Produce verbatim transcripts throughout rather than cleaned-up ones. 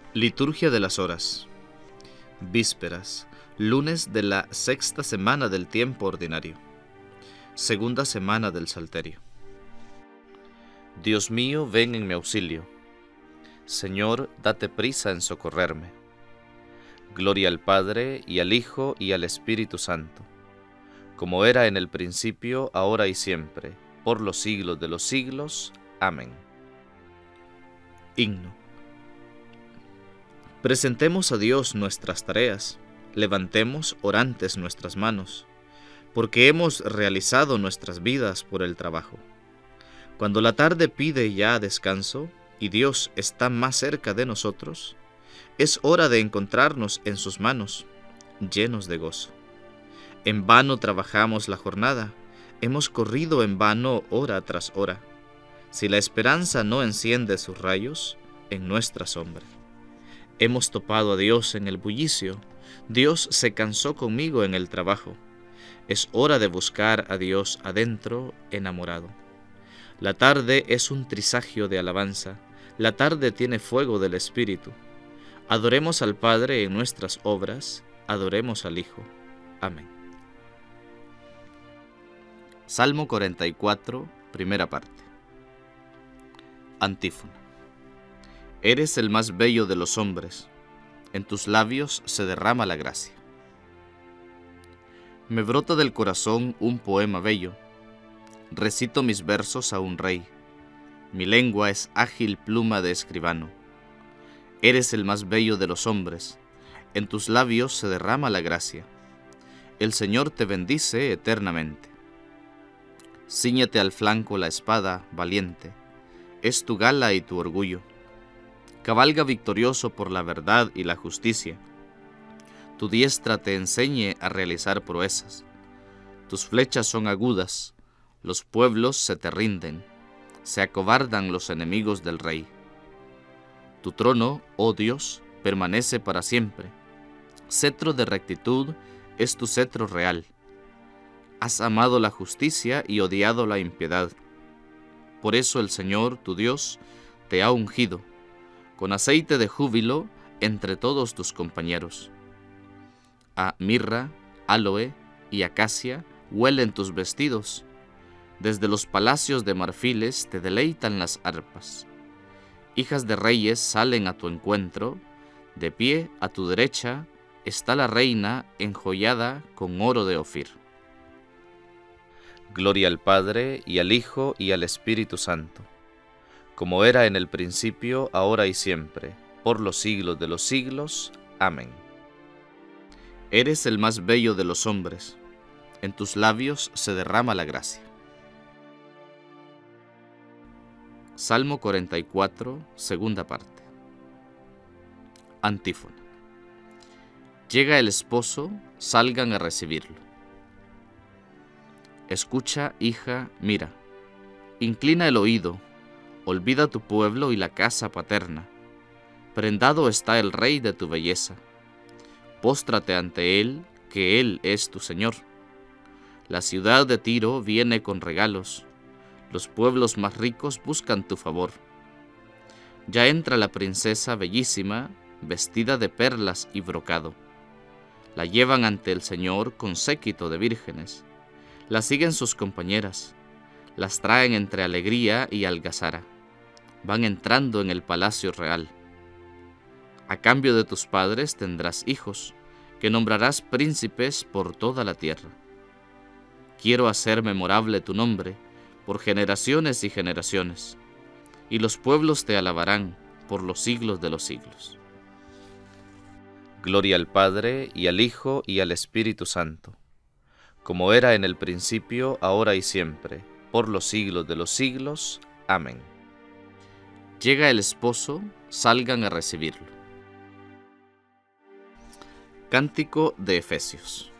Liturgia de las Horas. Vísperas, lunes de la sexta semana del tiempo ordinario. Segunda semana del Salterio. Dios mío, ven en mi auxilio. Señor, date prisa en socorrerme. Gloria al Padre, y al Hijo, y al Espíritu Santo, como era en el principio, ahora y siempre, por los siglos de los siglos. Amén. Himno. Presentemos a Dios nuestras tareas, levantemos orantes nuestras manos, porque hemos realizado nuestras vidas por el trabajo. Cuando la tarde pide ya descanso, y Dios está más cerca de nosotros, es hora de encontrarnos en sus manos, llenos de gozo. En vano trabajamos la jornada, hemos corrido en vano hora tras hora, si la esperanza no enciende sus rayos en nuestra sombra. Hemos topado a Dios en el bullicio, Dios se cansó conmigo en el trabajo. Es hora de buscar a Dios adentro, enamorado. La tarde es un trisagio de alabanza, la tarde tiene fuego del Espíritu. Adoremos al Padre en nuestras obras, adoremos al Hijo. Amén. Salmo cuarenta y cuatro, primera parte. Antífona. Eres el más bello de los hombres, en tus labios se derrama la gracia. Me brota del corazón un poema bello, recito mis versos a un rey, mi lengua es ágil pluma de escribano. Eres el más bello de los hombres, en tus labios se derrama la gracia. El Señor te bendice eternamente. Cíñete al flanco la espada, valiente, es tu gala y tu orgullo. Cabalga victorioso por la verdad y la justicia. Tu diestra te enseñe a realizar proezas. Tus flechas son agudas, los pueblos se te rinden, se acobardan los enemigos del rey. Tu trono, oh Dios, permanece para siempre. Cetro de rectitud es tu cetro real. Has amado la justicia y odiado la impiedad. Por eso el Señor, tu Dios, te ha ungido con aceite de júbilo entre todos tus compañeros. A mirra, aloe y acacia huelen tus vestidos. Desde los palacios de marfiles te deleitan las arpas. Hijas de reyes salen a tu encuentro, de pie a tu derecha está la reina enjollada con oro de Ofir. Gloria al Padre, y al Hijo, y al Espíritu Santo, como era en el principio, ahora y siempre, por los siglos de los siglos. Amén. Eres el más bello de los hombres, en tus labios se derrama la gracia. Salmo cuarenta y cuatro, segunda parte. Antífona. Llega el esposo, salgan a recibirlo. Escucha, hija, mira, inclina el oído, olvida tu pueblo y la casa paterna. Prendado está el rey de tu belleza. Póstrate ante él, que él es tu Señor. La ciudad de Tiro viene con regalos. Los pueblos más ricos buscan tu favor. Ya entra la princesa bellísima, vestida de perlas y brocado. La llevan ante el Señor con séquito de vírgenes. La siguen sus compañeras. Las traen entre alegría y algazara. Van entrando en el palacio real. A cambio de tus padres tendrás hijos, que nombrarás príncipes por toda la tierra. Quiero hacer memorable tu nombre por generaciones y generaciones, y los pueblos te alabarán por los siglos de los siglos. Gloria al Padre, y al Hijo, y al Espíritu Santo, como era en el principio, ahora y siempre, por los siglos de los siglos. Amén. Llega el esposo, salgan a recibirlo. Cántico de Efesios.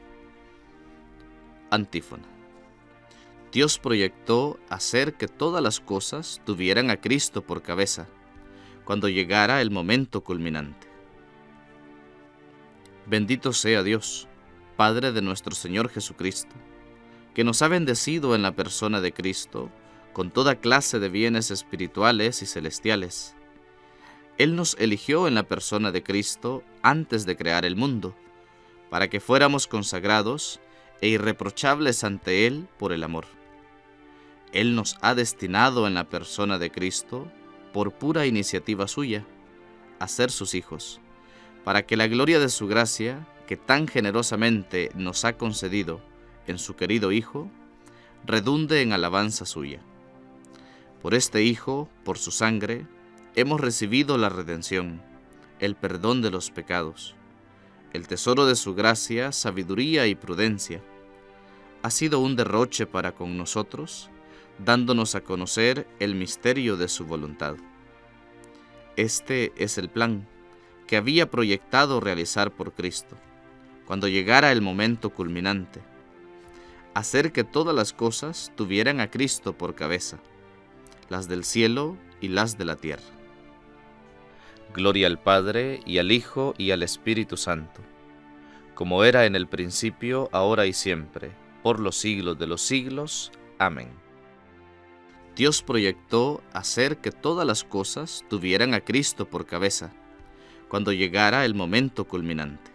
Antífona. Dios proyectó hacer que todas las cosas tuvieran a Cristo por cabeza, cuando llegara el momento culminante. Bendito sea Dios, Padre de nuestro Señor Jesucristo, que nos ha bendecido en la persona de Cristo con toda clase de bienes espirituales y celestiales, Él nos eligió en la persona de Cristo antes de crear el mundo, para que fuéramos consagrados e irreprochables ante Él por el amor. Él nos ha destinado en la persona de Cristo, por pura iniciativa suya, a ser sus hijos, para que la gloria de su gracia, que tan generosamente nos ha concedido en su querido Hijo, redunde en alabanza suya. Por este Hijo, por su sangre, hemos recibido la redención, el perdón de los pecados, el tesoro de su gracia, sabiduría y prudencia. Ha sido un derroche para con nosotros, dándonos a conocer el misterio de su voluntad. Este es el plan que había proyectado realizar por Cristo, cuando llegara el momento culminante: hacer que todas las cosas tuvieran a Cristo por cabeza, las del cielo y las de la tierra. Gloria al Padre, y al Hijo, y al Espíritu Santo, como era en el principio, ahora y siempre, por los siglos de los siglos. Amén. Dios proyectó hacer que todas las cosas tuvieran a Cristo por cabeza, cuando llegara el momento culminante.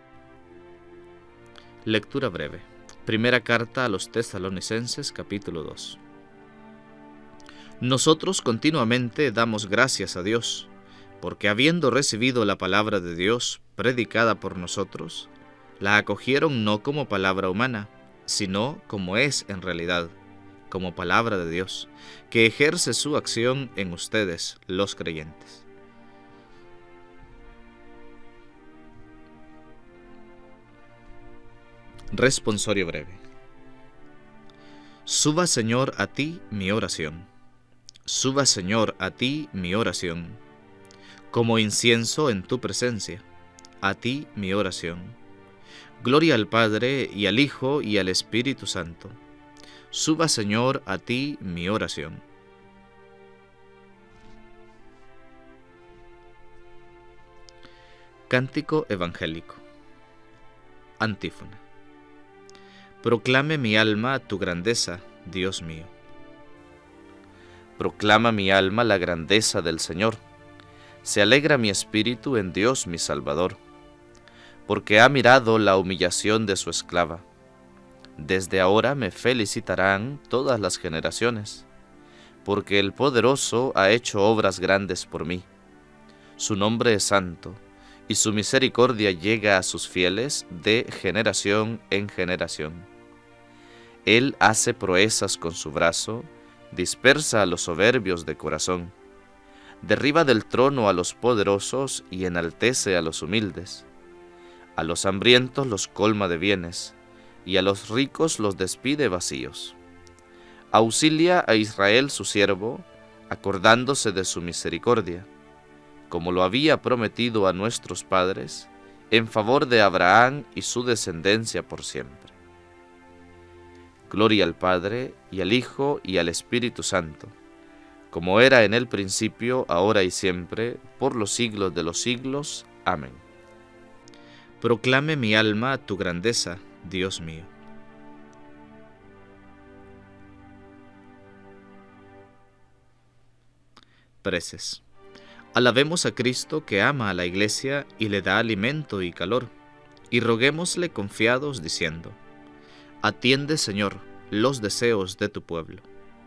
Lectura breve. Primera carta a los Tesalonicenses, capítulo dos. Nosotros continuamente damos gracias a Dios, porque habiendo recibido la palabra de Dios predicada por nosotros, la acogieron no como palabra humana, sino como es en realidad, como palabra de Dios, que ejerce su acción en ustedes, los creyentes. Responsorio breve. Suba, Señor, a ti mi oración. Suba, Señor, a ti mi oración. Como incienso en tu presencia, a ti mi oración. Gloria al Padre, y al Hijo, y al Espíritu Santo. Suba, Señor, a ti mi oración. Cántico evangélico. Antífona. Proclame mi alma tu grandeza, Dios mío. Proclama mi alma la grandeza del Señor. Se alegra mi espíritu en Dios mi Salvador, porque ha mirado la humillación de su esclava. Desde ahora me felicitarán todas las generaciones, porque el Poderoso ha hecho obras grandes por mí. Su nombre es santo, y su misericordia llega a sus fieles de generación en generación. Él hace proezas con su brazo, dispersa a los soberbios de corazón, derriba del trono a los poderosos y enaltece a los humildes. A los hambrientos los colma de bienes, y a los ricos los despide vacíos. Auxilia a Israel su siervo, acordándose de su misericordia, como lo había prometido a nuestros padres, en favor de Abraham y su descendencia por siempre. Gloria al Padre, y al Hijo, y al Espíritu Santo, como era en el principio, ahora y siempre, por los siglos de los siglos. Amén. Proclame mi alma tu grandeza, Dios mío. Preces. Alabemos a Cristo, que ama a la Iglesia y le da alimento y calor, y roguémosle confiados diciendo: atiende, Señor, los deseos de tu pueblo.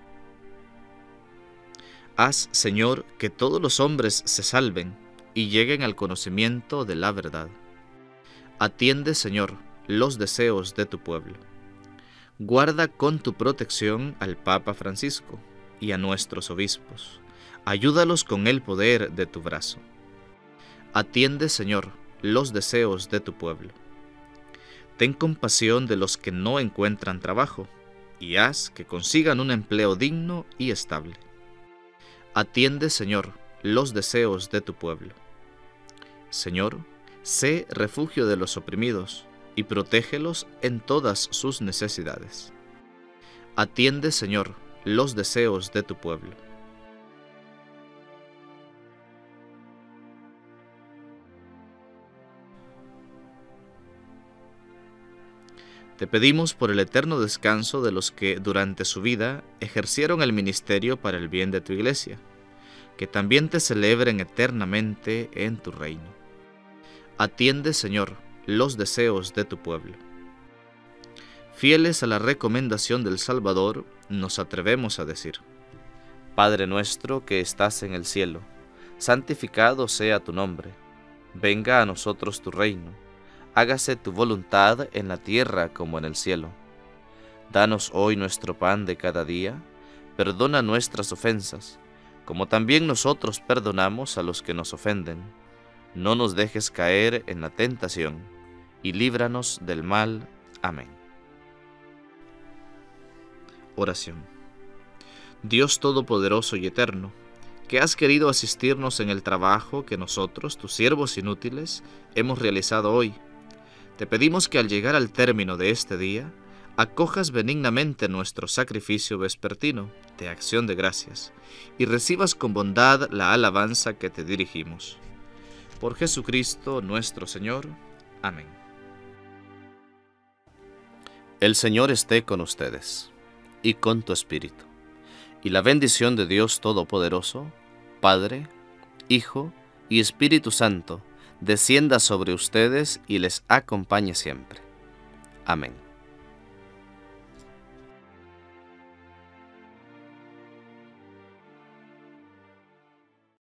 Haz, Señor, que todos los hombres se salven y lleguen al conocimiento de la verdad. Atiende, Señor, los deseos de tu pueblo. Guarda con tu protección al Papa Francisco y a nuestros obispos. Ayúdalos con el poder de tu brazo. Atiende, Señor, los deseos de tu pueblo. Ten compasión de los que no encuentran trabajo, y haz que consigan un empleo digno y estable. Atiende, Señor, los deseos de tu pueblo. Señor, sé refugio de los oprimidos, y protégelos en todas sus necesidades. Atiende, Señor, los deseos de tu pueblo. Te pedimos por el eterno descanso de los que durante su vida ejercieron el ministerio para el bien de tu Iglesia. que también te celebren eternamente en tu reino. Atiende, Señor, los deseos de tu pueblo. Fieles a la recomendación del Salvador, nos atrevemos a decir: Padre nuestro que estás en el cielo, santificado sea tu nombre. Venga a nosotros tu reino. Hágase tu voluntad en la tierra como en el cielo. Danos hoy nuestro pan de cada día. Perdona nuestras ofensas, como también nosotros perdonamos a los que nos ofenden. No nos dejes caer en la tentación, y líbranos del mal. Amén. Oración. Dios Todopoderoso y Eterno, que has querido asistirnos en el trabajo que nosotros, tus siervos inútiles, hemos realizado hoy, te pedimos que al llegar al término de este día, acojas benignamente nuestro sacrificio vespertino de acción de gracias, y recibas con bondad la alabanza que te dirigimos. Por Jesucristo nuestro Señor. Amén. El Señor esté con ustedes, y con tu espíritu. Y la bendición de Dios Todopoderoso, Padre, Hijo y Espíritu Santo, descienda sobre ustedes y les acompañe siempre. Amén.